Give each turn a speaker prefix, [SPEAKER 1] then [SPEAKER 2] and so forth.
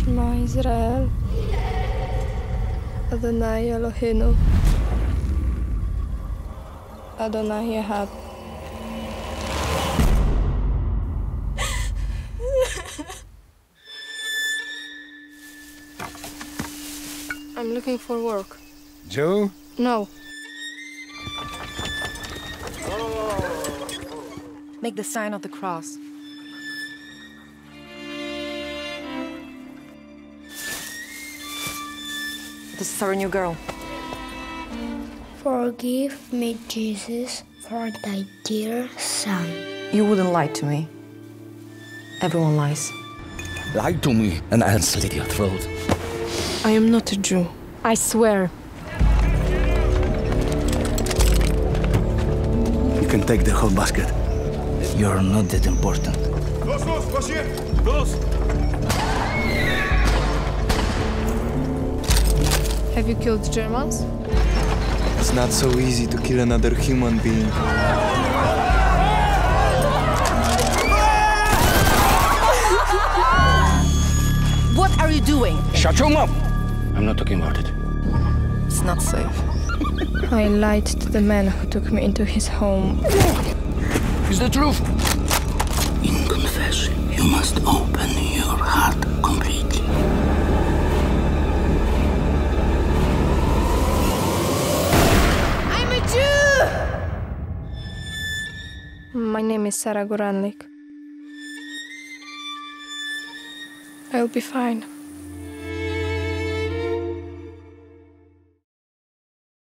[SPEAKER 1] Shema Israel, Adonai Eloheinu, Adonai Echad. I'm looking for work.
[SPEAKER 2] Joe?
[SPEAKER 1] No.
[SPEAKER 3] Make the sign of the cross. This is our new girl.
[SPEAKER 4] Forgive me, Jesus, for thy dear son.
[SPEAKER 3] You wouldn't lie to me. Everyone lies.
[SPEAKER 5] Lie to me and I'll slit your throat.
[SPEAKER 1] I am not a Jew. I swear.
[SPEAKER 5] You can take the whole basket. You're not that important.
[SPEAKER 1] Have you killed Germans?
[SPEAKER 2] It's not so easy to kill another human being.
[SPEAKER 3] What are you doing?
[SPEAKER 5] Shut your mouth! I'm not talking about it.
[SPEAKER 3] It's not safe.
[SPEAKER 1] I lied to the man who took me into his home.
[SPEAKER 5] It's the truth. In confession, you must open your heart completely.
[SPEAKER 1] I'm a Jew! My name is Sara Goralnik. I'll be fine.